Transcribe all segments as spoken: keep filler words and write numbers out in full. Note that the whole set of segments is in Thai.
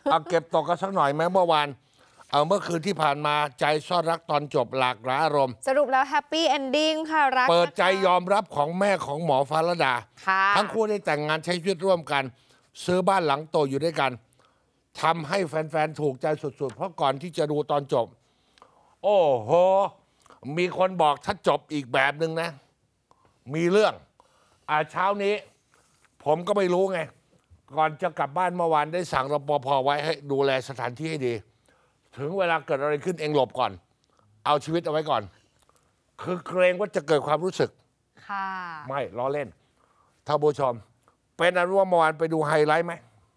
เอาเก็บตกกันสักหน่อยไหมเมื่อวานเอาเมื่อคืนที่ผ่านมาใจซ่อนรักตอนจบหลากหลายอารมณ์สรุปแล้วแฮปปี้เอนดิ้งค่ะรักเปิดใจยอมรับของแม่ของหมอฟ้าระดาทั้งคู่ได้แต่งงานใช้ชีวิตร่วมกันซื้อบ้านหลังโตอยู่ด้วยกันทำให้แฟนๆถูกใจสุดๆเพราะก่อนที่จะดูตอนจบโอ้โหมีคนบอกถ้าจบอีกแบบหนึ่งนะมีเรื่องอ่าเช้านี้ผมก็ไม่รู้ไงก่อนจะกลับบ้านเมื่อวานได้สั่งรปภไว้ให้ดูแลสถานที่ให้ดีถึงเวลาเกิดอะไรขึ้นเองหลบก่อนเอาชีวิตเอาไว้ก่อนคือเกรงว่าจะเกิดความรู้สึกค่ะไม่ล้อเล่นท่านผู้ชมเป็นอันว่าเมื่อวานไปดูไฮไลท์ไหม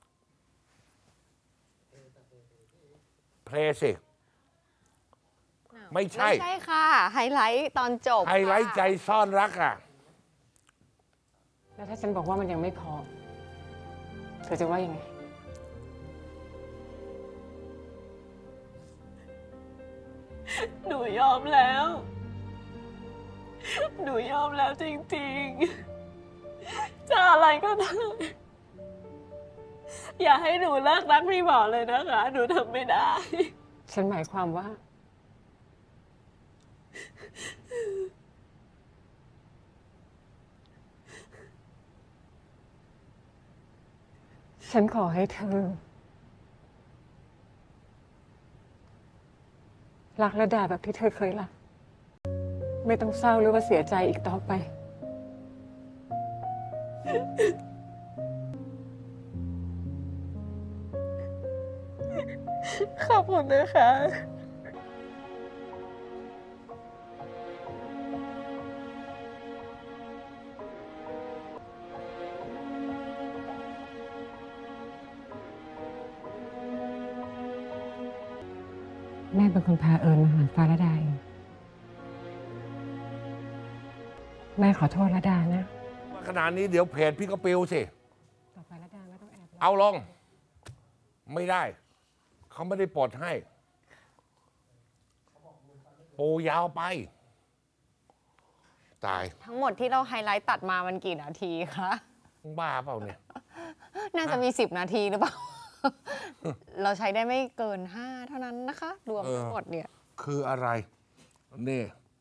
เพลย์สิไม่ใช่ไม่ใช่ค่ะไฮไลท์ตอนจบไฮไลท์ใจซ่อนรักอ่ะแล้วถ้าฉันบอกว่ามันยังไม่พอเธอจะว่ายังไงหนูยอมแล้ว หนูยอมแล้วจริงๆ จะอะไรก็ได้อย่าให้หนูเลิกรักพี่หมอเลยนะคะ หนูทำไม่ได้ฉันหมายความว่าฉันขอให้เธอรักและด่าแบบที่เธอเคยรักไม่ต้องเศร้าหรือว่าเสียใจอีกต่อไปขอบคุณนะคะแม่เป็นคนพาเอิญมาหาฟ้าระดาเองแม่ขอโทษระดานะขนาดนี้เดี๋ยวเพจพี่ก็ปิวสิต่อไประดาไม่ต้องแอบเอาลงไม่ได้เขาไม่ได้ปลดให้ปูยาวไปตายทั้งหมดที่เราไฮไลท์ตัดมามันกี่นาทีคะบ้าเปล่าเนี่ยน่าจะมีสิบนาทีหรือเปล่า เราใช้ได้ไม่เกินห้าเท่านั้นนะคะรวมทั้งหมดเนี่ยคืออะไรนี่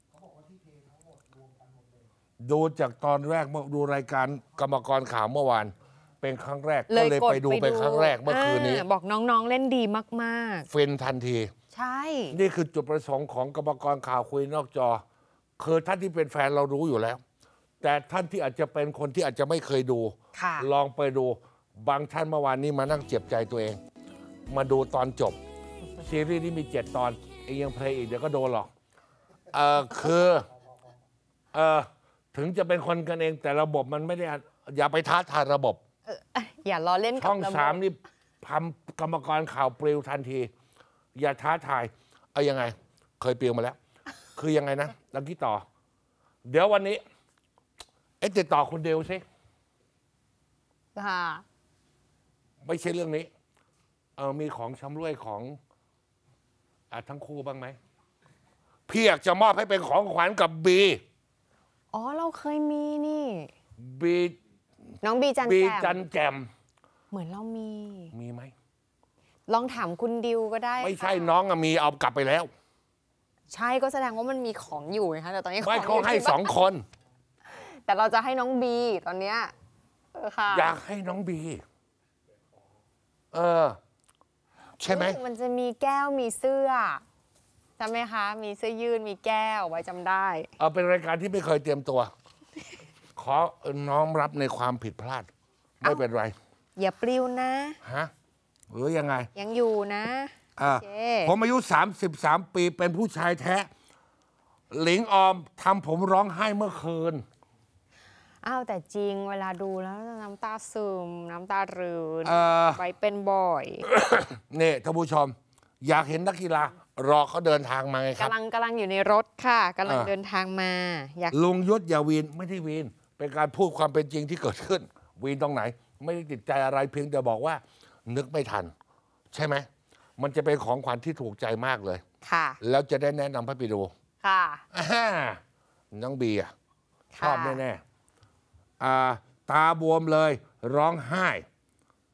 ดูจากตอนแรกเมื่อดูรายการกรรมกรข่าวเมื่อวานเป็นครั้งแรกก็เลยไปดูเป็นครั้งแรกเมื่อคืนนี้บอกน้องๆเล่นดีมากๆฟินทันทีใช่นี่คือจุดประสงค์ของกรรมกรข่าวคุยนอกจอคือท่านที่เป็นแฟนเรารู้อยู่แล้วแต่ท่านที่อาจจะเป็นคนที่อาจจะไม่เคยดูลองไปดูบางท่านเมื่อวานนี้มานั่งเจ็บใจตัวเองมาดูตอนจบซีรีส์นี้มีเจ็ดตอนเองยังเพลย์อีกเดี๋ยวก็โดนหรอกเออคือเออถึงจะเป็นคนกันเองแต่ระบบมันไม่ได้อย่าไปท้าทายระบบอย่าล้อเล่นกับช่องสามนี่ทำกรรมกรข่าวปลิวทันทีอย่าท้าทายเอายังไงเคยปลิวมาแล้ว คือยังไงนะลังกี้ต่อเดี๋ยววันนี้เอ๊ะติดต่อคุณเดวสิค่ะไม่ใช่เรื่องนี้เออมีของชำร่วยของอ่ะทั้งคู่บ้างไหมพี่อยากจะมอบให้เป็นของขวัญกับบีอ๋อเราเคยมีนี่บีน้องบีจันบีจันแจมเหมือนเรามีมีไหมลองถามคุณดิวก็ได้ไม่ใช่น้องอะมีเอากลับไปแล้วใช่ก็แสดงว่ามันมีของอยู่นะคะแต่ตอนนี้ไม่เขาให้สองคนแต่เราจะให้น้องบีตอนเนี้ยเออค่ะอยากให้น้องบีเออใช่ไหมมันจะมีแก้วมีเสื้อจำไหมคะมีเสื้อยืดมีแก้วไว้จำได้เอาเป็นรายการที่ไม่เคยเตรียมตัวขอน้อมรับในความผิดพลาดไม่เป็นไรอย่าปลิวนะฮะหรือยังไงยังอยู่นะอ่าผมอายุสามสิบสามปีเป็นผู้ชายแท้หลิงออมทำผมร้องไห้เมื่อคืนอ้าวแต่จริงเวลาดูแล้วน้ำตาซึมน้ำตารืนไปเป็นบ่อยนี่ท่านผู้ชมอยากเห็นนักกีฬารอเขาเดินทางมาไงครับกำลังกำลังอยู่ในรถค่ะกำลังเดินทางมาอยากลุงยุทธอย่าวีนไม่ได้วีนเป็นการพูดความเป็นจริงที่เกิดขึ้นวีนตรงไหนไม่ได้ติดใจอะไรเพียงแต่บอกว่านึกไม่ทันใช่ไหมมันจะเป็นของขวัญที่ถูกใจมากเลยค่ะแล้วจะได้แนะนำให้ไปดูค่ะน้องบีอ่ะชอบแน่ๆตาบวมเลยร้องไห้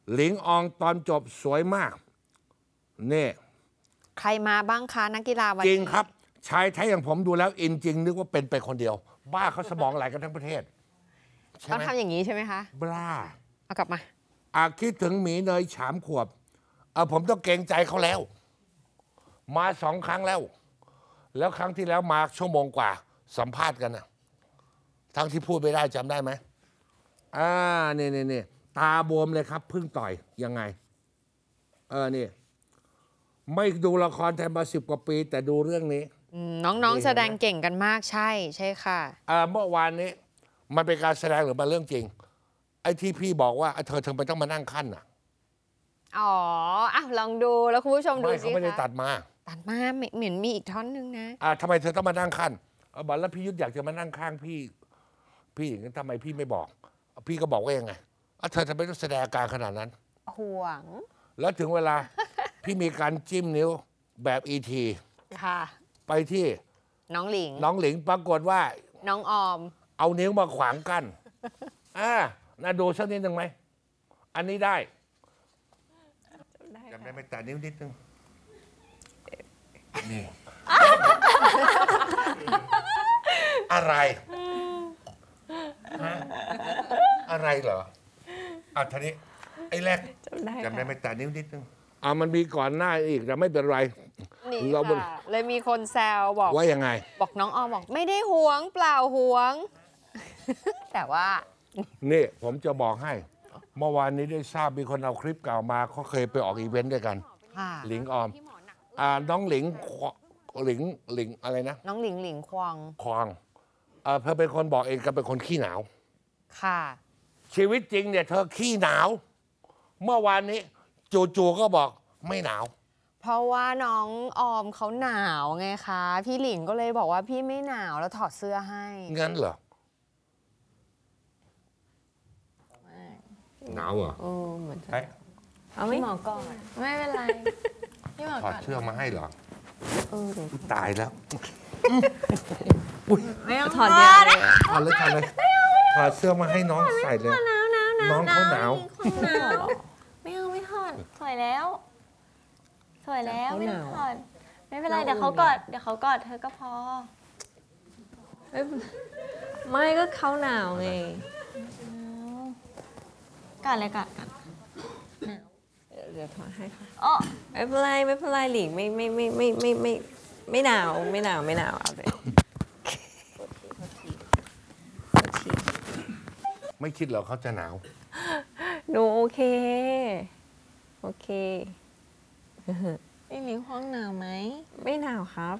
หลิงอองตอนจบสวยมากนี่ใครมาบ้างคะนักกีฬาวันจนี้ริงครับชายไทยอย่างผมดูแล้วอินจริงนึกว่าเป็นไปคนเดียว บ้าเขาสมองไหลกันทั้งประเทศใช่ต้องไหมทำอย่างนี้ใช่ไหมคะบ้าเอากลับมาอาคิดถึงหมีเนยฉามขวบเออผมต้องเกรงใจเขาแล้ว มาสองครั้งแล้ว แล้วครั้งที่แล้วมาชั่วโมงกว่า สัมภาษณ์กันนะทั้งที่พูดไม่ได้จำได้ไหมอ่านี่นี่นี่ตาบวมเลยครับเพิ่งต่อยยังไง เออนี่ ไม่ดูละครไทยมาสิบกว่าปี แต่ดูเรื่องนี้อืมน้องๆแสดงเก่งกันมากใช่ใช่ค่ะเอ่อเมื่อวานนี้ มันเป็นการแสดงหรือมันเรื่องจริง ไอ้ที่พี่บอกว่าเธอเธอไปต้องมานั่งขั้นอ่ะอ๋ออ่ะลองดูแล้วคุณผู้ชมดูไม่สิเขาไม่ได้คะตัดมาตัดมาเหมือนมีอีกท่อนหนึงนะอ่าทำไมเธอต้องมานั่งขั้นเอาบอกแล้วพี่ยุทธอยากจะมานั่งข้างพี่ พี่อย่างนั้นทำไมพี่ไม่บอก พี่ก็บอกว่ายังไงอ่ะเธอทำไมต้องแสดงอาการขนาดนั้นห่วงแล้วถึงเวลา พี่มีการจิ้มนิ้วแบบอีทีค่ะไปที่น้องหลิงน้องหลิงปรากฏว่าน้องออมเอานิ้วมาขวางกั้นอ่าน่าดูสักนิดหนึ่งไหม อันนี้ได้จำได้ไหมแต่นิ้วนิดนึง นี่ อะไรฮะอะไรเหรออ่ะทีนี้ ไอ้แรกจำได้จำได้ค่ะไหมแต่นิ้วนิดนึงอ่ามันมีก่อนหน้าอีกแต่ไม่เป็นไรนี่เราบนค่ะ เลยมีคนแซวบอกว่ายังไงบอกน้องออมบอกไม่ได้หวงเปล่าหวง แต่ว่านี่ผมจะบอกให้ เมื่อวานนี้ได้ทราบมีคนเอาคลิปเก่ามาเขาเคยไปออกอีเวนต์ด้วยกันค่ะหลิงออมอ่าน้องหลิงควหลิงหลิงอะไรนะน้องหลิงหลิงควงควางอ่าเธอเป็นคนบอกเองก็เป็นคนขี้หนาวค่ะชีวิตจริงเนี่ยเธอขี้หนาว เมื่อวานนี้จู่ๆก็บอกไม่หนาวเพราะว่าน้องออมเขาหนาวไงคะ พี่หลิงก็เลยบอกว่าพี่ไม่หนาวแล้วถอดเสื้อให้งั้นเหรอหนาวเหรอเออเหมือนจะเฮ้ยเอาไม่หมอก่อนไม่เป็นไรพี่หมอถอดก่อนเสื้อมาให้เหรอเออเดี๋ยวอุ๊ยตายแล้วไม่เอาถอดยาเลยถอดเลยถอดเลยถอดเสื้อมาให้น้องใส่เลย น้องเขาหนาวหนาวไม่เอาไม่ถอดสวยแล้ว สวยแล้วไม่ต้องถอดไม่เป็นไรเดี๋ยวเขากอดเดี๋ยวเขากอดเธอก็พอไม่ก็เขาหนาวไงกอดเลยกอดกอดเดี๋ยวถอดให้ค่ะอ๋อไม่เป็นไรไม่เป็นไรหลิงไม่ไม่ไม่ไม่ไม่ไม่ไม่หนาวไม่หนาวไม่หนาวเอาเลยไม่คิดเหรอเขาจะหนาวหนูโอเค โอเคไอ้หลิงห้องหนาวไหมไม่หนาวครับ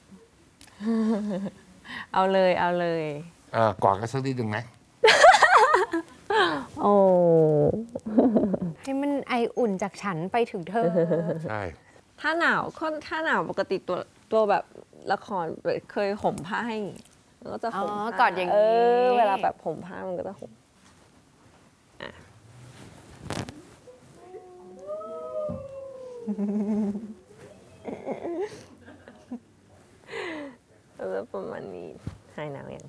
เอาเลยเอาเลยอ่ากอดกันสักนิดหนึ่งไหมโอ้ให้มันไออุ่นจากฉันไปถึงเธอใช่ถ้าหนาวค่อนถ้าหนาวปกติตัวตัวแบบละครเคยห่มผ้าให้แล้วก็จะห่มอ๋อผ้ากอดอย่างนี้เออเวลาแบบห่มผ้ามันก็จะห่มอ่ะแล้วประมาณนี้หายหนาวยัง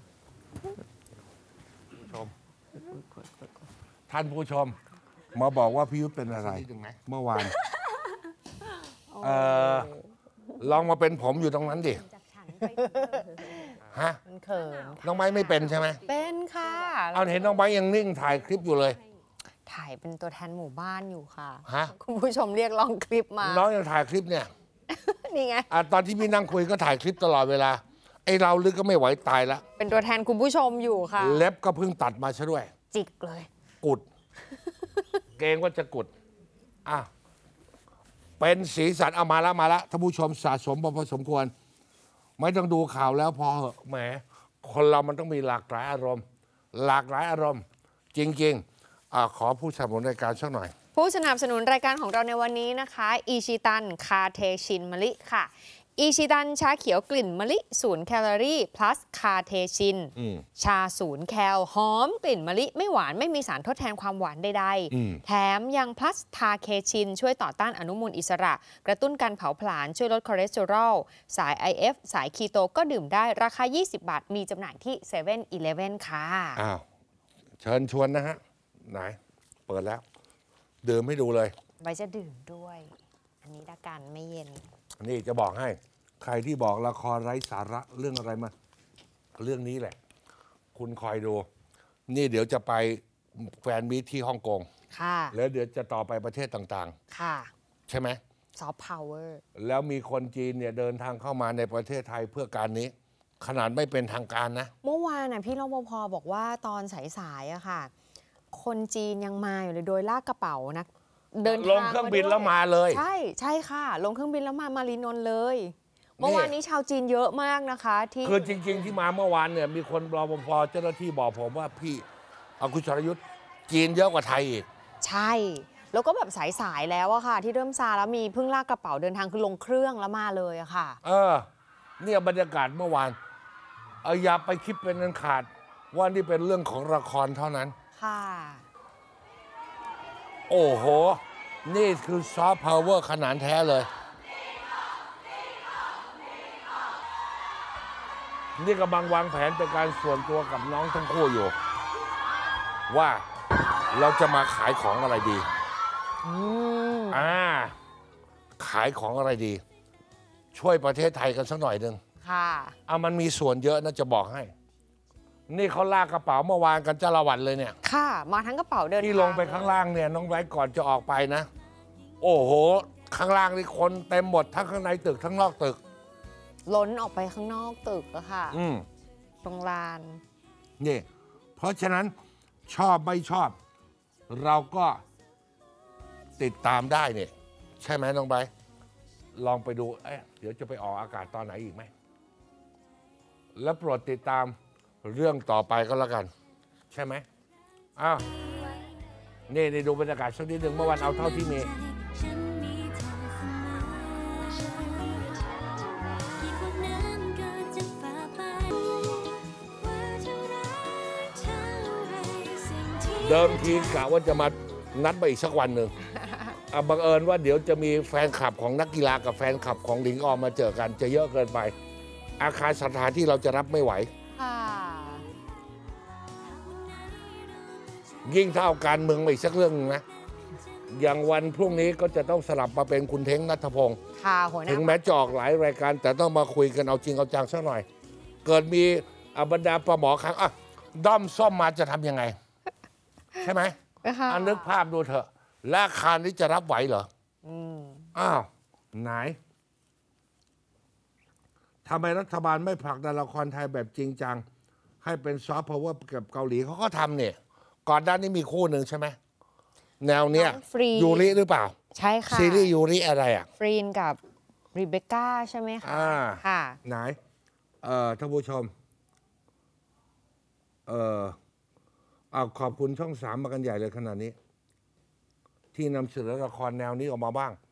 ชม ท่านผู้ชม มาบอกว่าพี่ยุทธเป็นอะไร เมื่อวานเออลองมาเป็นผมอยู่ตรงนั้นดิจากฉันไปถึงเธอฮะมันเขินน้องไม้ไม่เป็นใช่ไหมเป็นค่ะเอาเห็นน้องไม้ยังนิ่งถ่ายคลิปอยู่เลยถ่ายเป็นตัวแทนหมู่บ้านอยู่ค่ะฮะคุณผู้ชมเรียกร้องคลิปมาน้องยังถ่ายคลิปเนี่ยนี่ไงอ่ะตอนที่พี่นั่งคุยก็ถ่ายคลิปตลอดเวลา ไอ้เราลึกก็ไม่ไหวตายแล้วเป็นตัวแทนคุณผู้ชมอยู่ค่ะเล็บก็เพิ่งตัดมาซะด้วยจิกเลยกุด เกรงว่าจะกุดอ่ะเป็นสีสันเอามาแล้วมาแล้วท่านผู้ชมสะสมพอสมควร ไม่ต้องดูข่าวแล้วพอเหอะแหมคนเรามันต้องมีหลากหลายอารมณ์ หลากหลายอารมณ์ จริงๆอะขอผู้สนับสนุนรายการสักหน่อยผู้สนับสนุนรายการของเราในวันนี้นะคะ อิชิตันคาเทชินมะลิค่ะ อิชิตันชาเขียวกลิ่นมะลิศูนย์แคลอรี่ plus คาเทชินอืมชาศูนย์แคลหอมกลิ่นมะลิไม่หวานไม่มีสารทดแทนความหวานใดอืมๆ แถมยัง plus ทาเคชิน ช่วยต่อต้านอนุมูลอิสระ กระตุ้นการเผาผลาญช่วยลดคอเลสเตอรอลสาย ไอ เอฟ สายคีโตก็ดื่มได้ราคา ยี่สิบบาท มีจำหน่ายที่เซเว่นอีเลฟเว่นค่ะอ้าวเชิญชวนนะฮะ ไหน เปิดแล้วดื่มให้ดูเลยไว้จะดื่มด้วย อันนี้ละกันไม่เย็นนี่จะบอกให้ ใครที่บอกละครไร้สาระเรื่องอะไรมาเรื่องนี้แหละ คุณคอยดู นี่เดี๋ยวจะไปแฟนมีตที่ฮ่องกงค่ะแล้วเดี๋ยวจะต่อไปประเทศต่างค่ะๆ ใช่ไหมซอฟต์พาวเวอร์แล้วมีคนจีนเนี่ยเดินทางเข้ามาในประเทศไทยเพื่อการนี้ ขนาดไม่เป็นทางการนะเมื่อวานน่ะพี่รปภบอกว่าตอนสายๆอะค่ะ คนจีนยังมาอยู่เลยโดยลากกระเป๋านะเดินทางลงเครื่องบินแล้วมาเลยใช่ใช่ค่ะ ลงเครื่องบินแล้วมามารีนนท์เลย เมื่อวานนี้ชาวจีนเยอะมากนะคะ ที่คือจริง ๆ ที่มาเมื่อวานเนี่ยมีคนรปภเจ้าหน้าที่บอกผมว่าพี่เอาคุณชรยุทธ์จีนเยอะกว่าไทยอีกใช่ แล้วก็แบบสายๆแล้วอะค่ะ ที่เริ่มซาแล้วมีเพิ่งลากกระเป๋าเดินทางคือลงเครื่องแล้วมาเลยอะค่ะเออเนี่ยบรรยากาศเมื่อวานเอออย่าไปคิดเป็นอันขาดว่านี่เป็นเรื่องของละครเท่านั้นค่ะโอ้โห นี่คือซอฟต์พาวเวอร์ขนาดแท้เลย นี่กำลังวางแผนเป็นการส่วนตัวกับน้องทั้งคู่อยู่ ว่าเราจะมาขายของอะไรดีอืมอ่า ขายของอะไรดี ช่วยประเทศไทยกันสักหน่อยหนึ่งค่ะเอามันมีส่วนเยอะนะจะบอกให้ นี่เขาลากกระเป๋าเมื่อวานกันจ้าละวันเลยเนี่ยค่ะ มาทั้งกระเป๋าเดินที่ทางลงไปข้างล่างเนี่ยน้องไบรท์ก่อนจะออกไปนะ โอ้โห ข้างล่างนี่คนเต็มหมดทั้งข้างในตึกทั้งนอกตึกล้นออกไปข้างนอกตึกอะค่ะอืมตรงลานนี่ เพราะฉะนั้นชอบไม่ชอบ เราก็ติดตามได้เนี่ย ใช่ไหมน้องไบรท์ลองไปดู เอ๊ะเดี๋ยวจะไปออกอากาศตอนไหนอีกไหม แล้วโปรดติดตามเรื่องต่อไปก็แล้วกัน ใช่ไหมอ้าว นี่นี่ดูบรรยากาศสักนิดหนึ่งเมื่อวันเอาเท่าที่มี เดิมทีกะว่าจะมานัดไปอีกสักวันหนึ่ง อ่ะบังเอิญว่าเดี๋ยวจะมีแฟนคลับของนักกีฬากับแฟนคลับของหลิงออมมาเจอกันจะเยอะเกินไป อาคารสถานที่เราจะรับไม่ไหวค่ะยิ่งถ้าเอาการเมืองมาอีกสักเรื่องหนึงนะ อย่างวันพรุ่งนี้ก็จะต้องสลับมาเป็นคุณเท้งนัทพงศ์ค่ะหัวหน้าถึงแม้จะออกหลายรายการ แต่ต้องมาคุยกันเอาจริงเอาจังสักหน่อย เกิดมีอ่ะบรรดาปลาหมอครั้งอ่ะด้อมส้มมาจะทำยังไง ใช่ไหมค่ะอันนึกภาพดูเถอะและอาคารนี้จะรับไหวเหรออืมอ้าว ไหนทำไมรัฐบาลไม่ผลักดันละครไทยแบบจริงจัง ให้เป็นซอฟต์พาวเวอร์กับเกาหลีเขาก็ทำเนี่ย ก่อนด้านนี้มีคู่หนึ่งใช่ไหม แนวเนี้ยน้องฟรียูริหรือเปล่าใช่ค่ะซีรีส์ยูริอะไรอ่ะฟรีนกับรีเบคก้าใช่ไหมคะอ่าค่ะไหน เอ่อท่านผู้ชม เอ่อเอาขอบคุณช่องสามมากันใหญ่เลยขนาดนี้ ที่นำเสนอละครแนวนี้ออกมาบ้าง